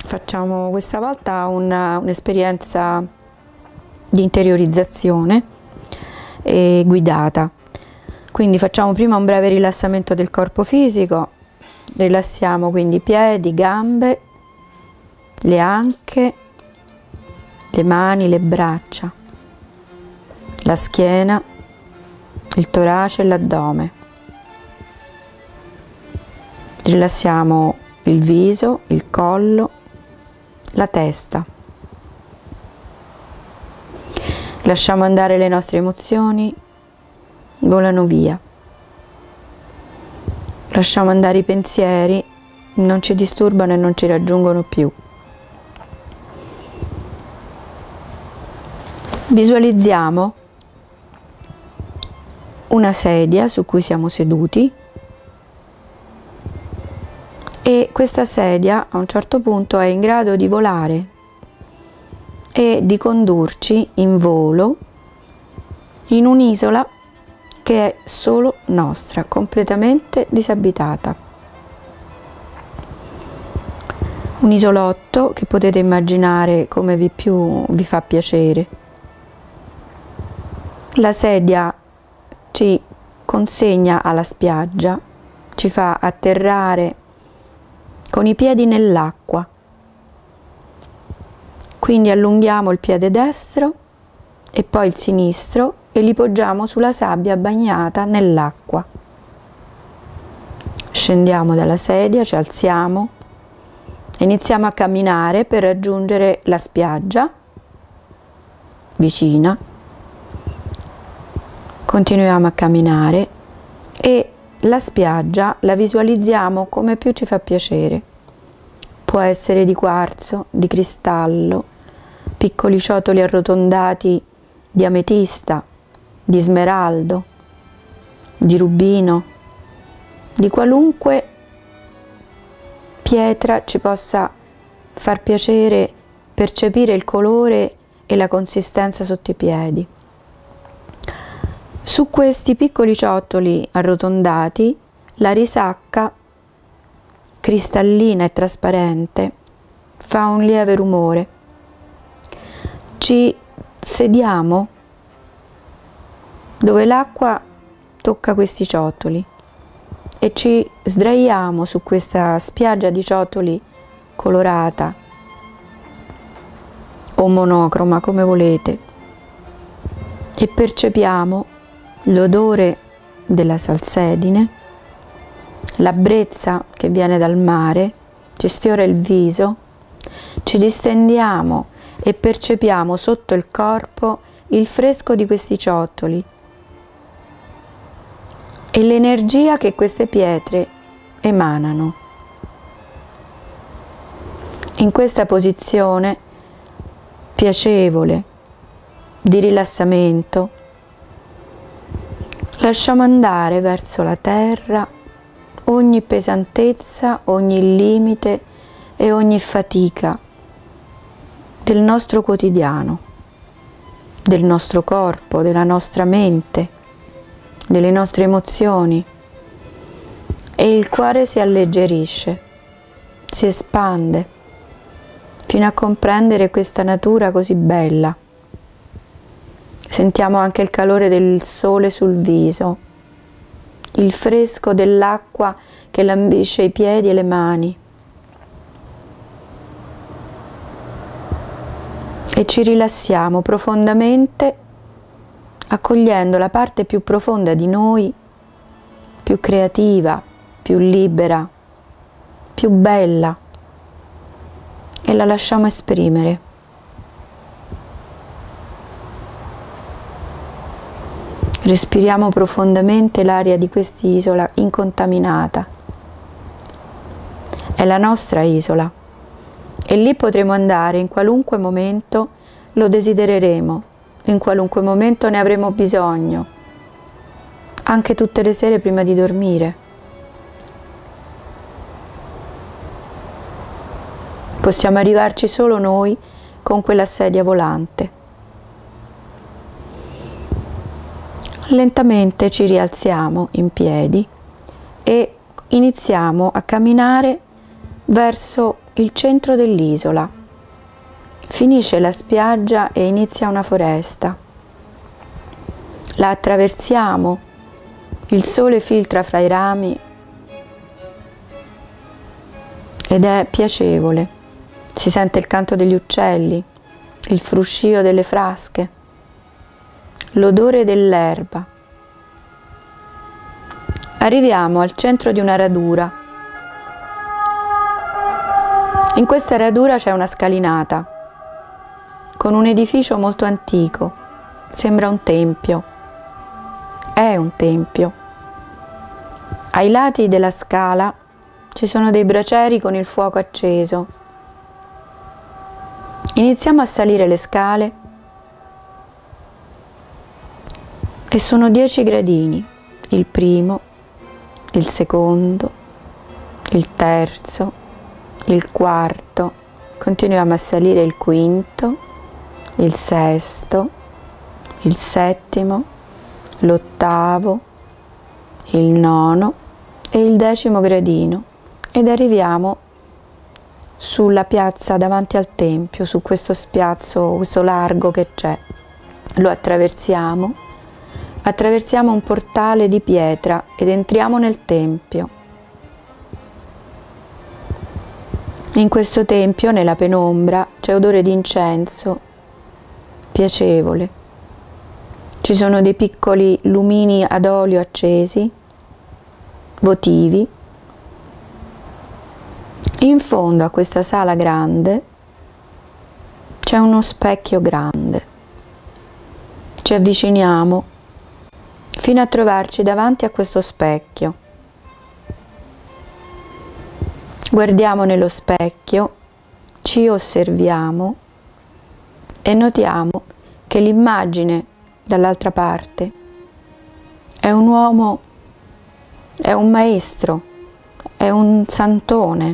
Facciamo questa volta un'esperienza di interiorizzazione guidata. Quindi facciamo prima un breve rilassamento del corpo fisico, rilassiamo quindi i piedi, gambe, le anche, le mani, le braccia, la schiena, il torace e l'addome. Rilassiamo il viso, il collo, la testa. Lasciamo andare le nostre emozioni, volano via. Lasciamo andare i pensieri, non ci disturbano e non ci raggiungono più. Visualizziamo una sedia su cui siamo seduti e questa sedia a un certo punto è in grado di volare e di condurci in volo in un'isola che è solo nostra, completamente disabitata. Un isolotto che potete immaginare come più vi fa piacere. La sedia ci consegna alla spiaggia, ci fa atterrare con i piedi nell'acqua. Quindi allunghiamo il piede destro e poi il sinistro e li poggiamo sulla sabbia bagnata nell'acqua. Scendiamo dalla sedia, ci alziamo e iniziamo a camminare per raggiungere la spiaggia vicina. Continuiamo a camminare e la spiaggia la visualizziamo come più ci fa piacere. Può essere di quarzo, di cristallo, piccoli ciotoli arrotondati di ametista, di smeraldo, di rubino, di qualunque pietra ci possa far piacere percepire il colore e la consistenza sotto i piedi. Su questi piccoli ciottoli arrotondati la risacca cristallina e trasparente fa un lieve rumore. Ci sediamo dove l'acqua tocca questi ciottoli e ci sdraiamo su questa spiaggia di ciottoli colorata o monocroma, come volete, e percepiamo l'odore della salsedine, la brezza che viene dal mare, ci sfiora il viso, ci distendiamo e percepiamo sotto il corpo il fresco di questi ciottoli e l'energia che queste pietre emanano. In questa posizione piacevole di rilassamento lasciamo andare verso la terra ogni pesantezza, ogni limite e ogni fatica del nostro quotidiano, del nostro corpo, della nostra mente, delle nostre emozioni, e il cuore si alleggerisce, si espande fino a comprendere questa natura così bella. Sentiamo anche il calore del sole sul viso, il fresco dell'acqua che lambisce i piedi e le mani. E ci rilassiamo profondamente, accogliendo la parte più profonda di noi, più creativa, più libera, più bella, e la lasciamo esprimere. Respiriamo profondamente l'aria di quest'isola incontaminata. È la nostra isola e lì potremo andare in qualunque momento lo desidereremo, in qualunque momento ne avremo bisogno, anche tutte le sere prima di dormire. Possiamo arrivarci solo noi con quella sedia volante. Lentamente ci rialziamo in piedi e iniziamo a camminare verso il centro dell'isola. Finisce la spiaggia e inizia una foresta. La attraversiamo, il sole filtra fra i rami ed è piacevole. Si sente il canto degli uccelli, il fruscio delle frasche, l'odore dell'erba. Arriviamo al centro di una radura. In questa radura c'è una scalinata con un edificio molto antico, sembra un tempio. È un tempio. Ai lati della scala ci sono dei bracieri con il fuoco acceso. Iniziamo a salire le scale e sono 10 gradini, il primo, il secondo, il terzo, il quarto, continuiamo a salire il quinto, il sesto, il settimo, l'ottavo, il nono e il 10° gradino ed arriviamo sulla piazza davanti al tempio, su questo spiazzo, questo largo che c'è. Lo attraversiamo un portale di pietra ed entriamo nel tempio. In questo tempio, nella penombra, c'è odore di incenso piacevole. Ci sono dei piccoli lumini ad olio accesi, votivi. In fondo a questa sala grande c'è uno specchio grande. Ci avviciniamo fino a trovarci davanti a questo specchio. Guardiamo nello specchio, ci osserviamo e notiamo che l'immagine dall'altra parte è un uomo, è un maestro, è un santone.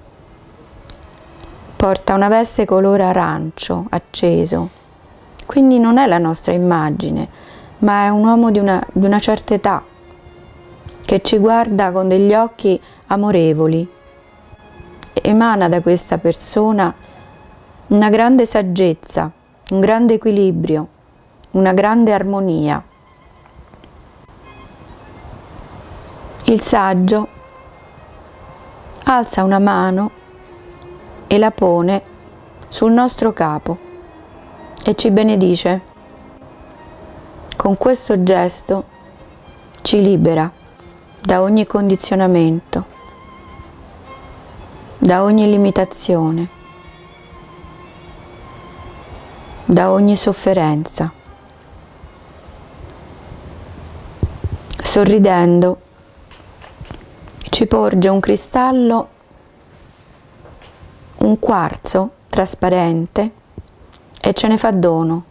Porta una veste color arancio acceso, quindi non è la nostra immagine, ma è un uomo di una certa età che ci guarda con degli occhi amorevoli. Emana da questa persona una grande saggezza, un grande equilibrio, una grande armonia. Il saggio alza una mano e la pone sul nostro capo e ci benedice. Con questo gesto ci libera da ogni condizionamento, da ogni limitazione, da ogni sofferenza. Sorridendo ci porge un cristallo, un quarzo trasparente e ce ne fa dono.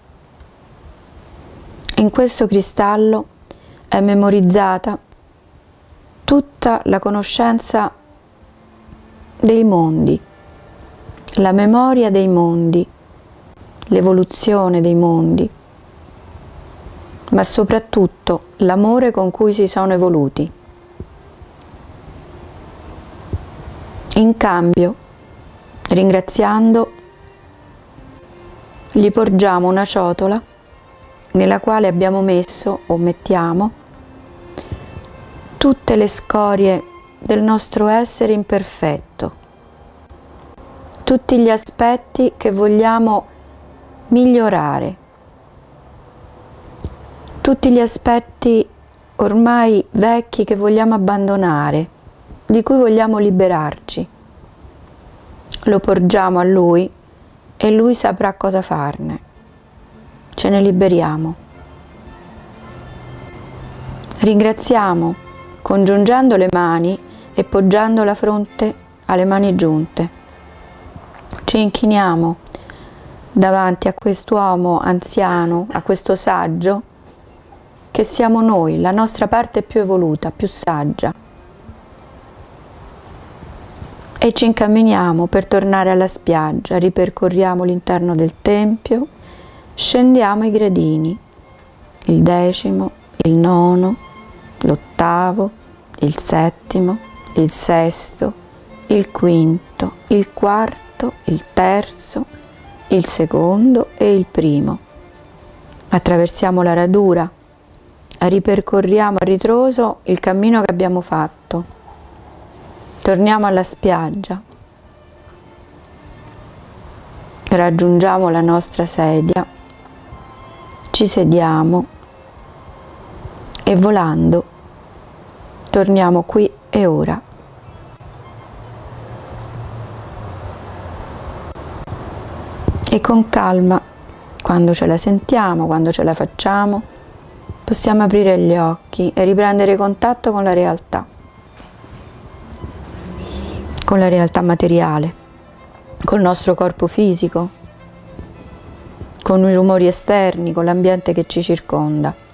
In questo cristallo è memorizzata tutta la conoscenza dei mondi, la memoria dei mondi, l'evoluzione dei mondi, ma soprattutto l'amore con cui si sono evoluti. In cambio, ringraziando, gli porgiamo una ciotola nella quale abbiamo messo o mettiamo tutte le scorie del nostro essere imperfetto, tutti gli aspetti che vogliamo migliorare, tutti gli aspetti ormai vecchi che vogliamo abbandonare, di cui vogliamo liberarci. Lo porgiamo a lui e lui saprà cosa farne. Ce ne liberiamo. Ringraziamo congiungendo le mani e poggiando la fronte alle mani giunte. Ci inchiniamo davanti a quest'uomo anziano, a questo saggio, che siamo noi, la nostra parte più evoluta, più saggia. E ci incamminiamo per tornare alla spiaggia, ripercorriamo l'interno del tempio, scendiamo i gradini, il 10°, il 9°, l'8°, il 7°, il 6°, il quinto, il quarto, il terzo, il secondo e il primo. Attraversiamo la radura, ripercorriamo a ritroso il cammino che abbiamo fatto. Torniamo alla spiaggia. Raggiungiamo la nostra sedia, ci sediamo e volando torniamo qui e ora. E con calma, quando ce la sentiamo, quando ce la facciamo, possiamo aprire gli occhi e riprendere contatto con la realtà materiale, col nostro corpo fisico, con i rumori esterni, con l'ambiente che ci circonda.